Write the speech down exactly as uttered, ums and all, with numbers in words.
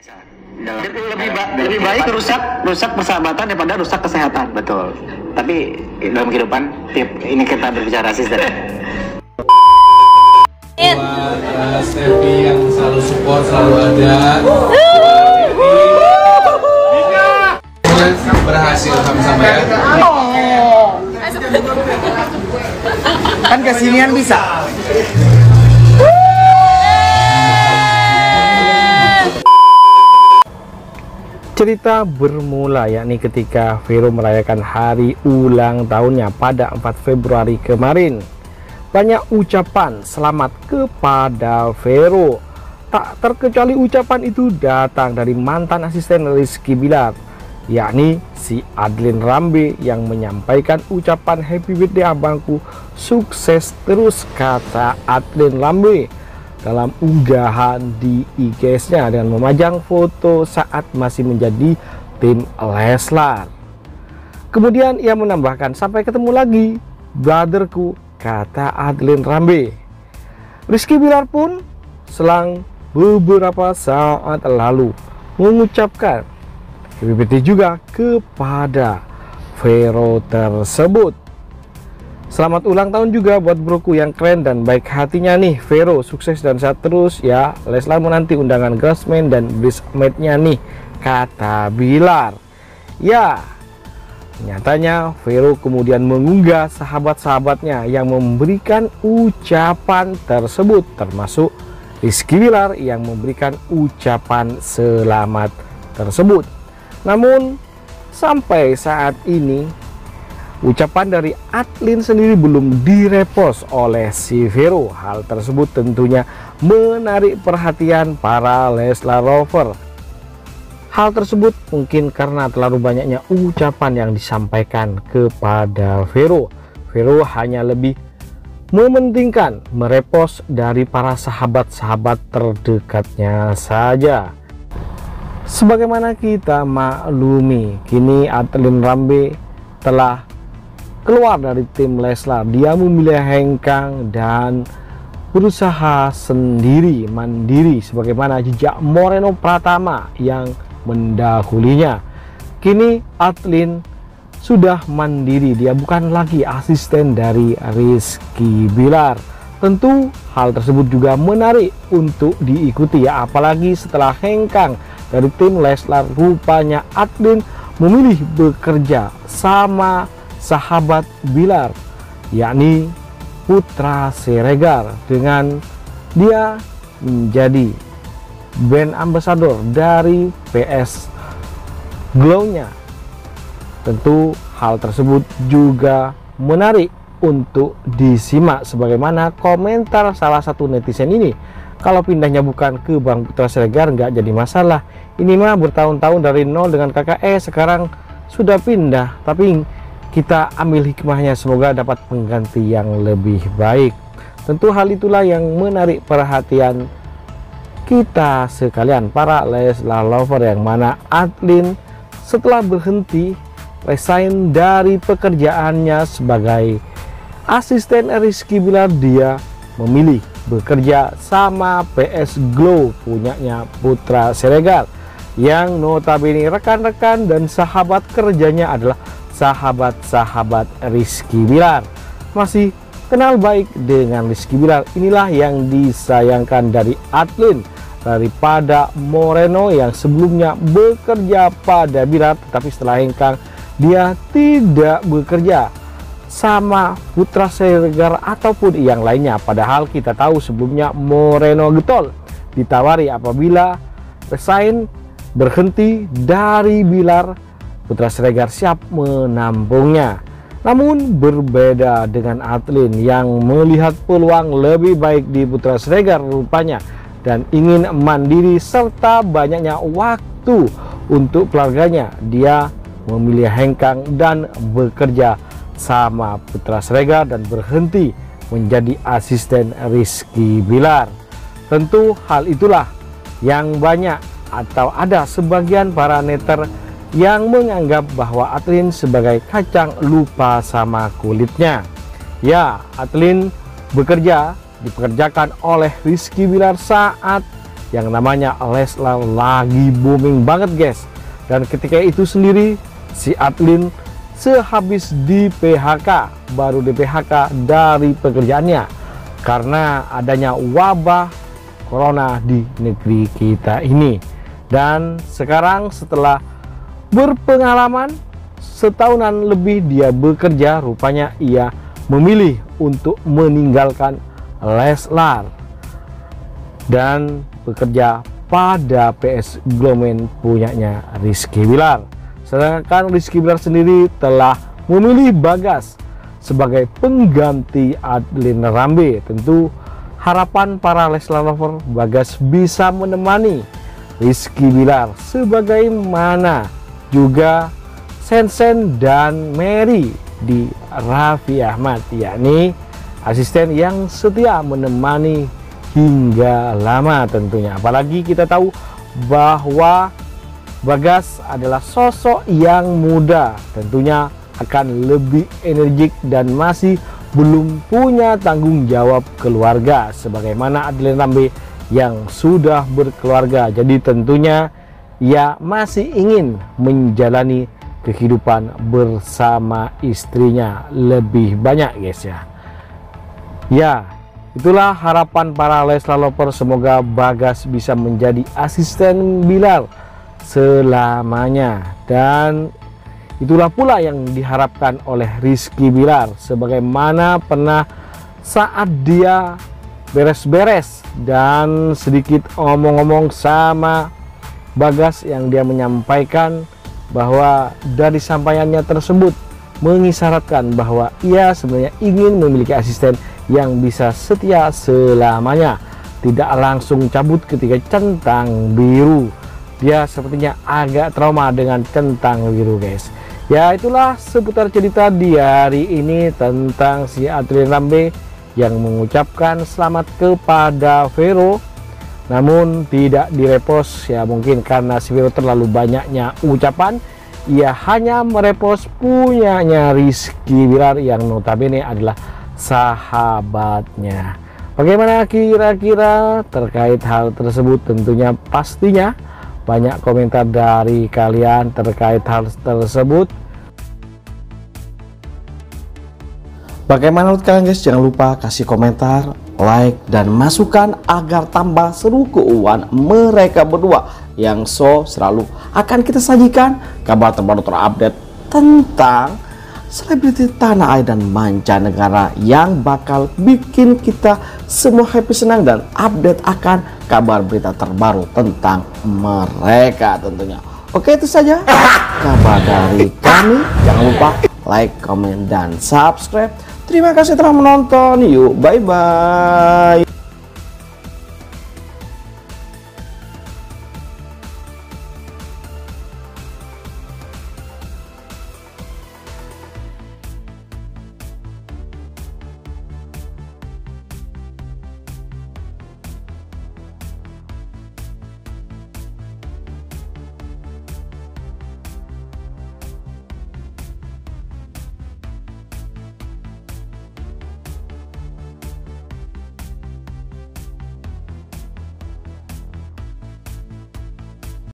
Dalam, lebih, ba lebih baik rusak rusak persahabatan daripada rusak kesehatan. Betul. Tapi dalam kehidupan, tip ini kita berbicara asisten. Buat uh, Steffi yang selalu support, selalu ada. Berhasil sama-sama ya. Kan kesinian bisa. Cerita bermula yakni ketika Vero merayakan hari ulang tahunnya pada empat Februari kemarin. Banyak ucapan selamat kepada Vero. Tak terkecuali ucapan itu datang dari mantan asisten Rizky Bilar, yakni si Adlin Rambe, yang menyampaikan ucapan happy birthday abangku, sukses terus, kata Adlin Rambe dalam unggahan di I G S-nya dengan memajang foto saat masih menjadi tim Leslar. Kemudian ia menambahkan, sampai ketemu lagi brotherku, kata Adlin Rambe. Rizky Bilar pun selang beberapa saat lalu mengucapkan happy birthday juga kepada Vero tersebut. Selamat ulang tahun juga buat broku yang keren dan baik hatinya nih Vero, sukses dan sehat terus ya. Leslar menanti undangan Grassman dan bridesmaid-nya nih, kata Bilar. Ya, nyatanya Vero kemudian mengunggah sahabat-sahabatnya yang memberikan ucapan tersebut, termasuk Rizky Bilar yang memberikan ucapan selamat tersebut. Namun sampai saat ini ucapan dari Adlin sendiri belum direpost oleh si Vero. Hal tersebut tentunya menarik perhatian para Leslar lover. Hal tersebut mungkin karena terlalu banyaknya ucapan yang disampaikan kepada Vero. Vero hanya lebih mementingkan merepost dari para sahabat-sahabat terdekatnya saja. Sebagaimana kita maklumi, kini Adlin Rambe telah keluar dari tim Leslar. Dia memilih hengkang dan berusaha sendiri mandiri sebagaimana jejak Moreno Pratama yang mendahulinya. Kini Adlin sudah mandiri, dia bukan lagi asisten dari Rizky Bilar. Tentu hal tersebut juga menarik untuk diikuti ya, apalagi setelah hengkang dari tim Leslar, rupanya Adlin memilih bekerja sama sahabat Bilar, yakni Putra Siregar, dengan dia menjadi brand ambassador dari P S Glow-nya. Tentu hal tersebut juga menarik untuk disimak, sebagaimana komentar salah satu netizen ini. Kalau pindahnya bukan ke Bang Putra Siregar nggak jadi masalah, ini mah bertahun-tahun dari nol dengan kakak E, sekarang sudah pindah, tapi kita ambil hikmahnya, semoga dapat pengganti yang lebih baik. Tentu hal itulah yang menarik perhatian kita sekalian para Leslar lover, yang mana Adlin setelah berhenti resign dari pekerjaannya sebagai asisten Rizky Bilar, dia memilih bekerja sama P S Glow punyanya Putra Siregar, yang notabene rekan-rekan dan sahabat kerjanya adalah sahabat-sahabat Rizky Bilar, masih kenal baik dengan Rizky Bilar. Inilah yang disayangkan dari Adlin daripada Moreno yang sebelumnya bekerja pada Bilar, tetapi setelah hengkang dia tidak bekerja sama Putra Siregar ataupun yang lainnya. Padahal kita tahu sebelumnya Moreno getol ditawari apabila resign berhenti dari Bilar, Putra Siregar siap menampungnya. Namun berbeda dengan Adlin yang melihat peluang lebih baik di Putra Siregar rupanya, dan ingin mandiri serta banyaknya waktu untuk keluarganya, dia memilih hengkang dan bekerja sama Putra Siregar dan berhenti menjadi asisten Rizky Bilar. Tentu hal itulah yang banyak atau ada sebagian para netter yang menganggap bahwa Adlin sebagai kacang lupa sama kulitnya. Ya, Adlin bekerja dipekerjakan oleh Rizky Bilar saat yang namanya Leslar lagi booming banget guys. Dan ketika itu sendiri si Adlin sehabis di P H K, baru di P H K dari pekerjaannya karena adanya wabah corona di negeri kita ini. Dan sekarang setelah berpengalaman setahunan lebih dia bekerja, rupanya ia memilih untuk meninggalkan Leslar dan bekerja pada P S Glomen punyanya Rizky Bilar. Sedangkan Rizky Bilar sendiri telah memilih Bagas sebagai pengganti Adlin Rambe. Tentu harapan para Leslar lover, Bagas bisa menemani Rizky Bilar sebagaimana juga Sensen dan Mary di Raffi Ahmad, yakni asisten yang setia menemani hingga lama tentunya. Apalagi kita tahu bahwa Bagas adalah sosok yang muda, tentunya akan lebih energik dan masih belum punya tanggung jawab keluarga sebagaimana Adlin Rambe yang sudah berkeluarga. Jadi tentunya ia masih ingin menjalani kehidupan bersama istrinya lebih banyak guys ya. Ya, itulah harapan para Leslar lover, semoga Bagas bisa menjadi asisten Bilar selamanya. Dan itulah pula yang diharapkan oleh Rizky Bilar sebagaimana pernah saat dia beres-beres dan sedikit omong-omong sama Bagas yang dia menyampaikan bahwa dari sampaiannya tersebut mengisyaratkan bahwa ia sebenarnya ingin memiliki asisten yang bisa setia selamanya, tidak langsung cabut ketika centang biru. Dia sepertinya agak trauma dengan centang biru guys. Ya, itulah seputar cerita di hari ini tentang si Adlin Rambe yang mengucapkan selamat kepada Vero, namun tidak direpost ya, mungkin karena si Vero terlalu banyaknya ucapan. Ia hanya merepost punyanya Rizky Bilar yang notabene adalah sahabatnya. Bagaimana kira-kira terkait hal tersebut? Tentunya pastinya banyak komentar dari kalian terkait hal tersebut. Bagaimana menurut kalian guys? Jangan lupa kasih komentar, like, dan masukan agar tambah seru keuangan mereka berdua yang so selalu akan kita sajikan kabar terbaru terupdate tentang selebriti tanah air dan mancanegara yang bakal bikin kita semua happy, senang, dan update akan kabar berita terbaru tentang mereka tentunya. Oke, itu saja kabar dari kami. Jangan lupa like, comment, dan subscribe. Terima kasih telah menonton. Yuk, bye-bye.